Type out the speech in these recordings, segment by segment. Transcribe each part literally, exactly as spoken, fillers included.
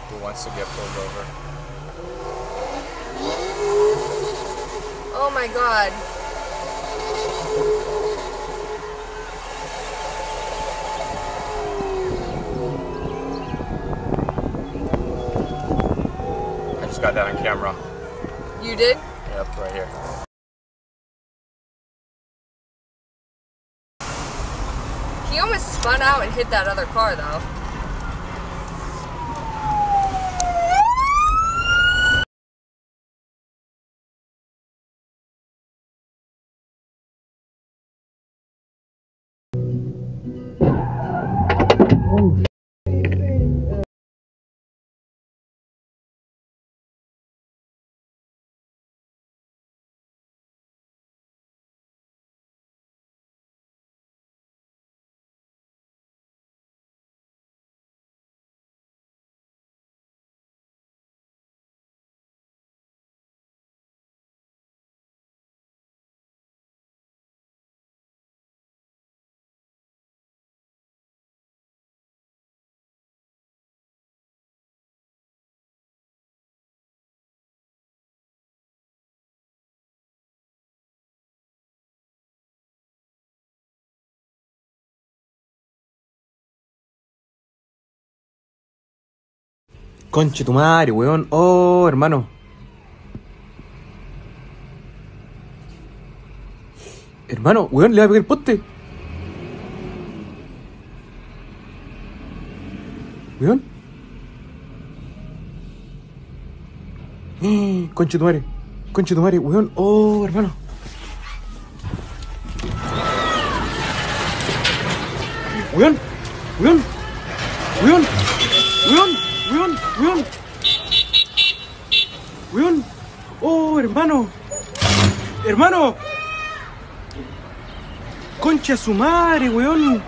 who wants to get pulled over. Oh my god. I just got that on camera. You did? Yep, right here. He almost spun out and hit that other car though. Conche tu madre, weón. Oh, hermano. Hermano, weón, le va a pegar el poste. Weón. ¡Eh! Conche tu madre. Conche tu madre, weón. Oh, hermano. Weón. Weón. Weón. Weón. Weón. Weón. Weón. Oh, hermano. Hermano. Concha su madre, weón.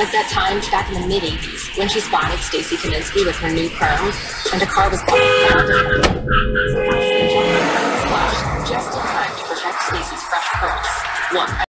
Like that time back in the mid eighties when she spotted Stacy Kaminsky with her new perms and a car was going around and just in time to protect Stacy's fresh curls. One.